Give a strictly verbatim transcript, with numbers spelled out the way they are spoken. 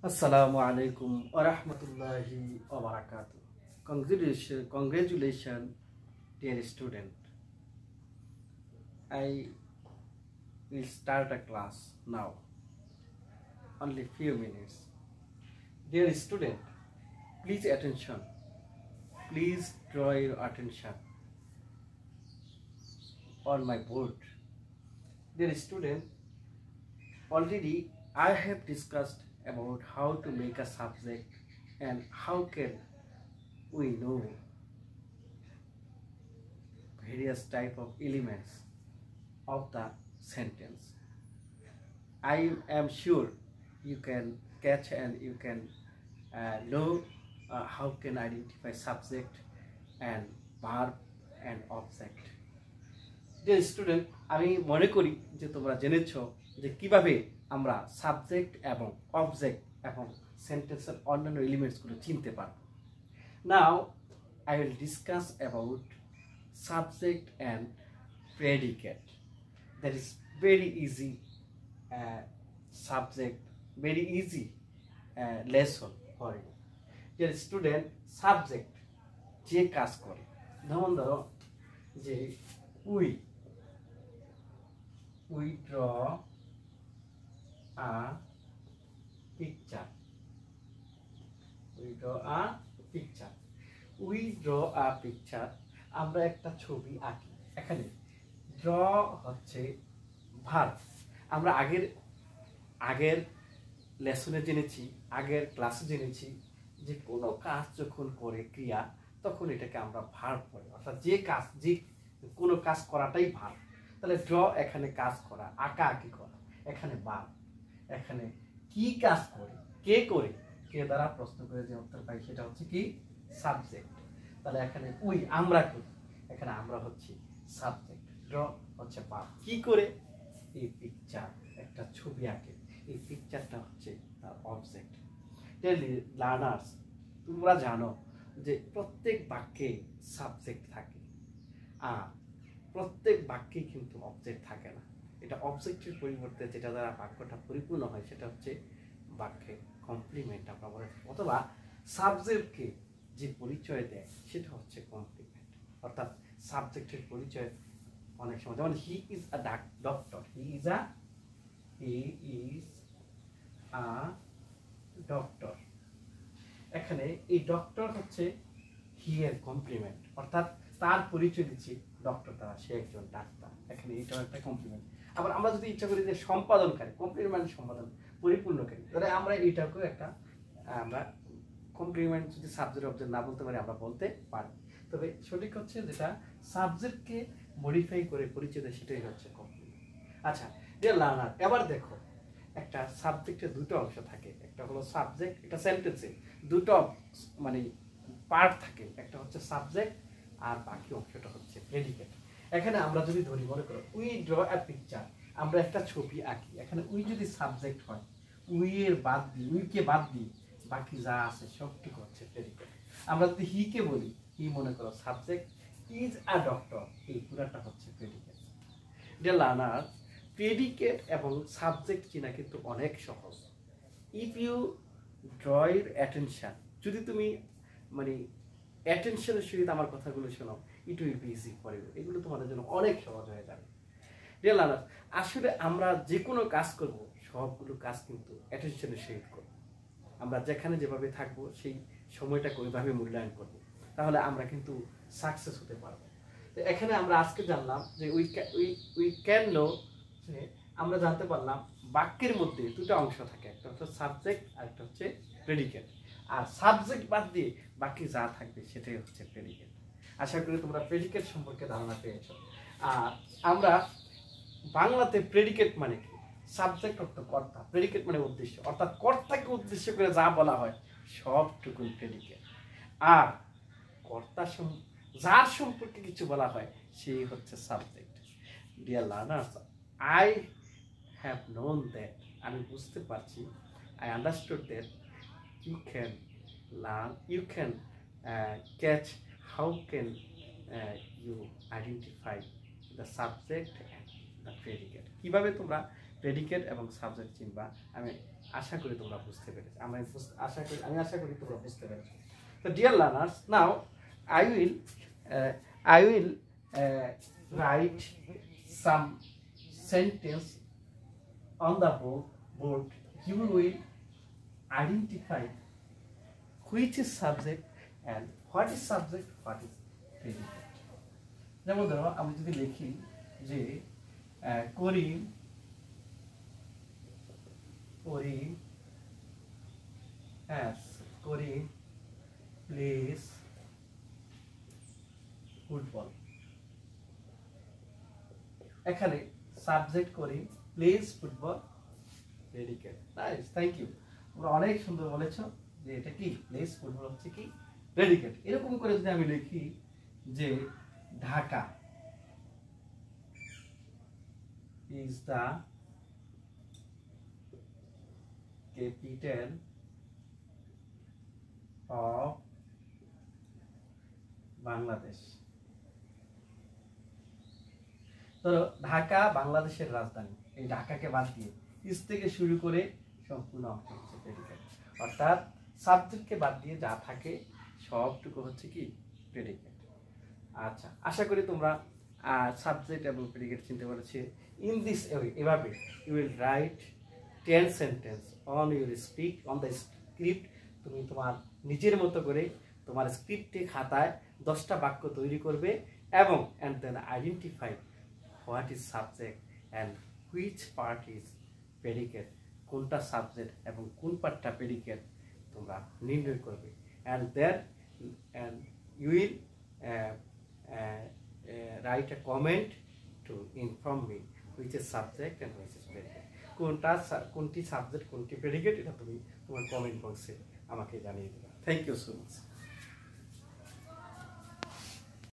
Assalamu alaikum wa rahmatullahi wa barakatuh. Congratulations, congratulations, dear student. I will start a class now. Only few minutes. Dear student, please attention. Please draw your attention on my board. Dear student, already I have discussed about how to make a subject and how can we know various type of elements of the sentence. I am sure you can catch and you can uh, know uh, how can identify subject and verb and object. Dear student, আমি মনে করি যে তোমরা জেনেছো যে কিভাবে আমরা subject এবং object এবং সেন্টেন্সের অন্যান্য এলিমেন্টসগুলো চিনতে পারব। Now I will discuss about subject and predicate. That is very easy uh, subject, very easy uh, lesson for you. Dear student, subject যে কাজ করে, যেমন ধরো যে we we draw a picture. We draw a picture. We draw a picture. আমরা একটা ছবি আঁকি। এখানে draw হচ্ছে ভার্ব। আমরা আগের আগের লেসনে জেনেছি, আগের ক্লাসে জেনেছি যে কোনো কাজ যখন করে ক্রিয়া তখন এটাকে আমরা ভার্ব বলি। অর্থাৎ যে কাজ যে কোনো কাজ করাটাই ভার্ব। তাহলে draw এখানে কাজ করা, আঁকা আঁকি করা, এখানে ভার্ব। এখানে কি কাজ করে, কে করে, কে দ্বারা প্রশ্ন করে যে উত্তর পাই সেটা হচ্ছে কি সাবজেক্ট। তাহলে এখানে উই আমরা করি, এখানে আমরা হচ্ছে সাবজেক্ট, ড্র হচ্ছে ভার্ব। কি করে এই পিকচার, একটা ছবি আঁকে, এই পিকচারটা হচ্ছে তার অবজেক্ট। ডেলি লার্নার্স, তোমরা জানো যে প্রত্যেক বাক্যে সাবজেক্ট থাকে আর প্রত্যেক বাক্যে কিন্তু অবজেক্ট থাকে না। এটা অবজেক্টের পরিবর্তে যেটা দ্বারা বাক্যটা পরিপূর্ণ হয় সেটা হচ্ছে বাক্যে কমপ্লিমেন্ট আমরা বলে থাকি, অথবা সাবজেক্টকে যে পরিচয় দেয় সেটা হচ্ছে কমপ্লিমেন্ট। অর্থাৎ সাবজেক্টের পরিচয় অনেক সময়, যেমন he is a doctor, he is a he is a doctor. এখানে এই ডক্টর হচ্ছে হি এর কমপ্লিমেন্ট, অর্থাৎ তার পরিচয় দিচ্ছি ডক্টর দ্বারা, সে একজন ডাক্তার। এখানে এটাও একটা কমপ্লিমেন্ট। আবার আমরা যদি ইচ্ছা করি যে সম্পাদনকারী, কমপ্লিমেন্ট সম্পাদন পরিপূর্ণকারী, তাহলে আমরা এটাকেও একটা আমরা কমপ্লিমেন্ট যদি সাবজেক্ট অবজেক্ট না বলতে পারি আমরা বলতে পারি। তবে সঠিক হচ্ছে যেটা সাবজেক্টকে মডিফাই করে পরিচয় দেয় সেটাই হচ্ছে কমপ্লিমেন্ট। আচ্ছা ডিয়ার লার্নার, এবার দেখো একটা সাবজেক্টের দুটো অংশ থাকে, একটা হলো সাবজেক্ট, একটা সেন্টেন্সে দুটো মানে পার্ট থাকে, একটা হচ্ছে সাবজেক্ট আর বাকি অংশটা হচ্ছে প্রেডিকেট। এখানে আমরা যদি ধরি, মনে করো উই ড্র আ পিকচার, আমরা একটা ছবি আঁকি, এখানে উই যদি সাবজেক্ট হয়, উই এর বাদ দিই, উইকে বাদ দিই, বাকি যা আছে সবটুকু হচ্ছে প্রেডিকেট। আমরা যদি হি কে বলি, হি মনে করো সাবজেক্ট, ইজ আ ডক্টর, এই পুরাটা হচ্ছে প্রেডিকেট। ডিয়ার লার্নার, প্রেডিকেট এবং সাবজেক্ট চিনা কিন্তু অনেক সহজ। If you draw your attention, যদি তুমি মানে অ্যাটেনশনের সহিত আমার কথাগুলো শোনো, it will be easy for you, এগুলো তোমাদের জন্য অনেক সহজ হয়ে যাবে। ডিয়ার লার্নার, আসলে আমরা যে কোনো কাজ করব সবগুলো কাজ কিন্তু অ্যাটেনশনের সহিত করব। আমরা যেখানে যেভাবে থাকবো সেই সময়টাকে ওইভাবে মূল্যায়ন করব, তাহলে আমরা কিন্তু সাকসেস হতে পারবো। তো এখানে আমরা আজকে জানলাম যে we we we can know, যে আমরা জানতে পারলাম বাক্যের মধ্যে দুটো অংশ থাকে, একটা হচ্ছে সাবজেক্ট আর একটা হচ্ছে প্রেডিকেট। আর সাবজেক্ট বাদ দিয়ে বাকি যা থাকবে সেটাই হচ্ছে প্রেডিকেট। আশা করি তোমরা প্রেডিকেট সম্পর্কে ধারণা পেয়েছো। আর আমরা বাংলাতে প্রেডিকেট মানে কি, সাবজেক্ট অর্থ কর্তা, প্রেডিকেট মানে উদ্দেশ্য, অর্থাৎ কর্তাকে উদ্দেশ্য করে যা বলা হয় সবটুকুই প্রেডিকেট। আর কর্তা যার সম্পর্কে কিছু বলা হয় সেই হচ্ছে subject. Dear learners, I have known that, আমি বুঝতে পারছি, I understood that you can learn, you can uh, catch how can uh, you identify the subject and the predicate, কিভাবে তোমরা প্রেডিকেট এবং সাবজেক্ট চিনবা। আমি আশা করি তোমরা বুঝতে পেরেছো, আমি আশা করি আমি আশা করি তোমরা বুঝতে পেরেছো। তো dear learners, now I will I will write some sentence on the board, board you will identify which is subject and what is subject, what is predicate. যেমন ধরো আমি যদি লিখি যে করিম করিম হ্যাঁ করিম প্লেস ফুটবল, এখানে subject Karim plays football predicate. Nice, thank you, তোমরা অনেক সুন্দর বলেছো যে এটা কি প্লেস ফুটবল হচ্ছে কি প্রেডিকেট। এরকম করে যদি আমি লিখি যে Dhaka is the capital of Bangladesh. ধরো ঢাকা বাংলাদেশের রাজধানী, এই ঢাকাকে বাদ দিয়ে ইস থেকে শুরু করে সম্পূর্ণ অংশ হচ্ছে প্রেডিকেট, অর্থাৎ সাবজেক্টকে বাদ দিয়ে যা থাকে সবটুকু হচ্ছে কি প্রেডিকেট। আচ্ছা, আশা করি তোমরা সাবজেক্ট এবং প্রেডিকেট চিনতে পেরেছি। ইন দিস ওয়ে, এভাবে you will write ten sentence on your speak on the script. তুমি তোমার নিজের মতো করে তোমার স্ক্রিপ্টে খাতায় দশটা বাক্য তৈরি করবে এবং and then identify what is subject and which part is predicate, কোনটা সাবজেক্ট এবং কোন পার্টটা প্রেডিকেট তোমরা নির্ণয় করবে। And then and you will write a comment to inform me which is subject and which is predicate, কোনটা কোনটি subject কোনটি প্রেডিকেট, এটা তুমি তোমার কমেন্ট বক্সে আমাকে জানিয়ে দেবে। Thank you so much.